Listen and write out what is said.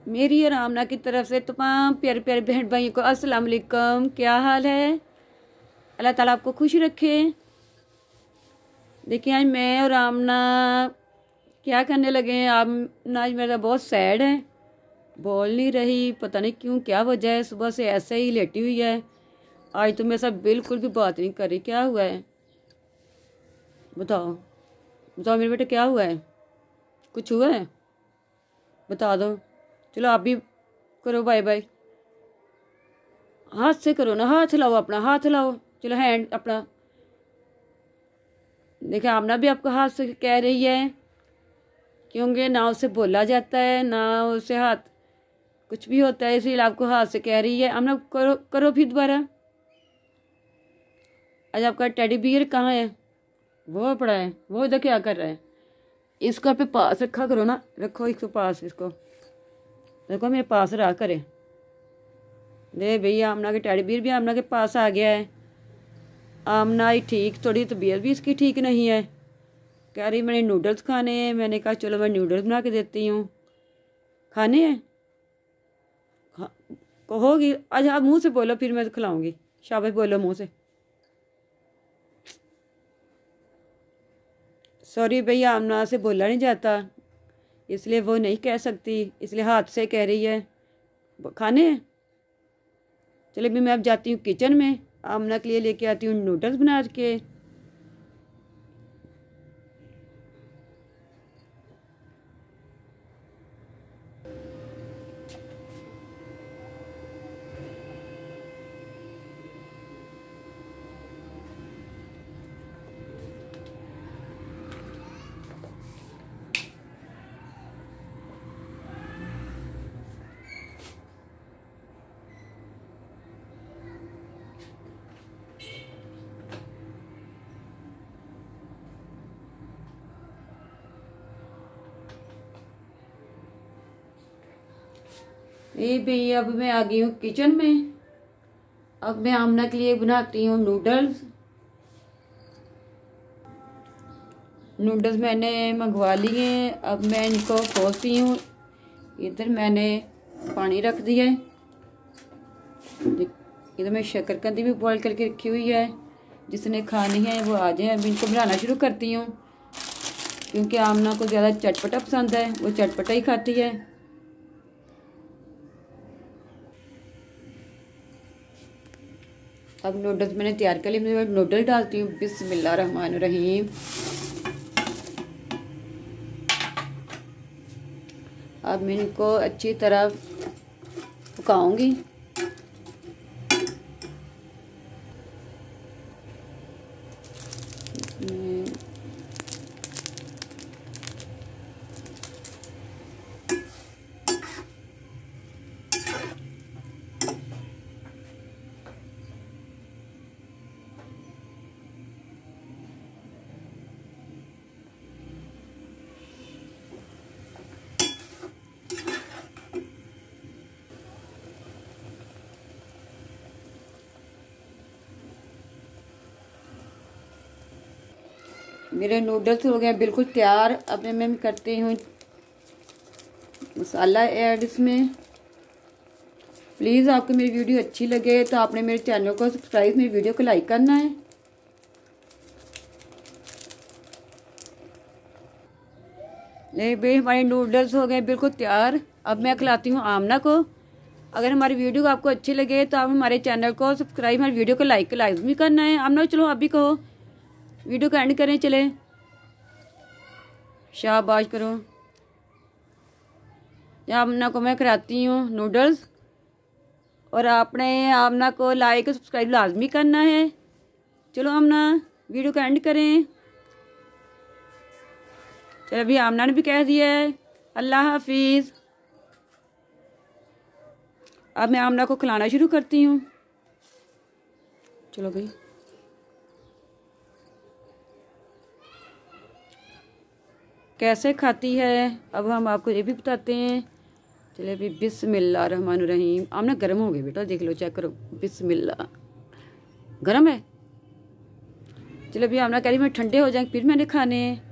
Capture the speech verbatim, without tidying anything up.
मेरी और आमना की तरफ से तमाम प्यारे प्यारे बहन भाइयों को अस्सलाम वालेकुम। क्या हाल है? अल्लाह ताला आपको खुश रखे। देखिए आज मैं और आमना क्या करने लगे हैं। आमना आज मेरा बहुत सैड है, बोल नहीं रही, पता नहीं क्यों, क्या वजह है। सुबह से ऐसे ही लेटी हुई है। आज तो मेरे साथ बिल्कुल भी बात नहीं कर रही। क्या हुआ है बताओ, बताओ मेरे बेटे, क्या हुआ है? कुछ हुआ है? बता दो। चलो आप भी करो बाय बाय। हाथ से करो ना, हाथ हिलाओ, अपना हाथ हिलाओ। चलो हैंड अपना। देखिए आमना भी आपको हाथ से कह रही है, क्योंकि ना उसे बोला जाता है ना उसे हाथ कुछ भी होता है, इसलिए आपको हाथ से कह रही है। आमना करो करो फिर दोबारा। आज आपका टेडी बियर कहाँ है? वो पड़ा है, वो इधर क्या कर रहा है? इसको अपने पास रखा करो ना, रखो इसको पास, इसको देखो मेरे पास रहा करे। दे भैया आमना के टेडी बियर भी आमना के पास आ गया है। आमना ही ठीक, थोड़ी तबीयत भी इसकी ठीक नहीं है। कह रही मैंने नूडल्स खाने हैं। मैंने कहा चलो मैं नूडल्स बना के देती हूँ। खाने हैं? खा कहोगी? आज आप मुँह से बोलो फिर मैं खिलाऊंगी। शाबाश, बोलो मुँह से। सॉरी भैया, आमना से बोला नहीं जाता, इसलिए वो नहीं कह सकती, इसलिए हाथ से कह रही है। खाने हैं? चलिए भी मैं अब जाती हूँ किचन में, आमना के लिए लेके आती हूँ नूडल्स बना के। ये भैया अब मैं आ गई हूँ किचन में। अब मैं आमना के लिए बनाती हूँ नूडल्स। नूडल्स मैंने मंगवा लिए। अब मैं इनको खोलती हूँ। इधर मैंने पानी रख दिया है, इधर मैं शकरकंदी भी बॉईल करके रखी हुई है। जिसने खानी है वो आ जाए। अब इनको बनाना शुरू करती हूँ, क्योंकि आमना को ज़्यादा चटपटा पसंद है, वो चटपटा ही खाती है। अब नूडल्स मैंने तैयार कर लिए। मैं नूडल डालती हूँ। बिस्मिल्लाह रहमान रहीम। अब मैं इनको अच्छी तरह पकाऊंगी। मेरे नूडल्स हो गए बिल्कुल तैयार। अब मैं करती हूँ मसाला ऐड इसमें। प्लीज़ आपको मेरी वीडियो अच्छी लगे तो आपने मेरे चैनल को सब्सक्राइब, मेरी वीडियो को लाइक करना है। नहीं भाई, हमारे नूडल्स हो गए बिल्कुल तैयार। अब मैं खिलाती हूँ आमना को। अगर हमारी वीडियो को आपको अच्छी लगे तो आप हमारे चैनल को सब्सक्राइब, हमारी वीडियो को लाइक लाइक भी करना है। आमना चलो आप भी कहो, वीडियो का एंड करें। चले शाबाश करो। आमना को मैं कराती हूँ नूडल्स, और आपने आमना को लाइक सब्सक्राइब लाजमी करना है। चलो आमना वीडियो का एंड करें। चलो अभी आमना ने भी कह दिया है अल्लाह हाफिज़। अब मैं आमना को खिलाना शुरू करती हूँ। चलो भाई, कैसे खाती है अब हम आपको ये भी बताते हैं। चलिए अभी बिस्मिल्लाह रहमान रहीम। आमना गर्म हो गए बेटा, देख लो, चेक करो। बिस्मिल्लाह, गर्म है। चलो अभी आमना कह रही मैं ठंडे हो जाएंगे फिर मैंने खाने हैं।